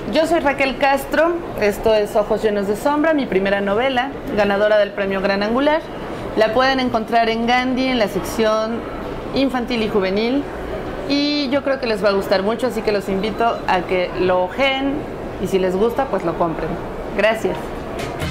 Yo soy Raquel Castro, esto es Ojos llenos de sombra, mi primera novela, ganadora del premio Gran Angular. La pueden encontrar en Gandhi, en la sección infantil y juvenil, y yo creo que les va a gustar mucho, así que los invito a que lo ojeen y si les gusta, pues lo compren. Gracias.